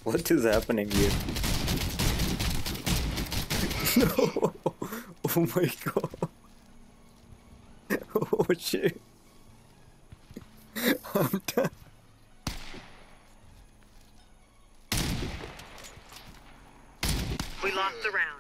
What is happening here? No! Oh my god! Oh shit! I'm done. We lost the round.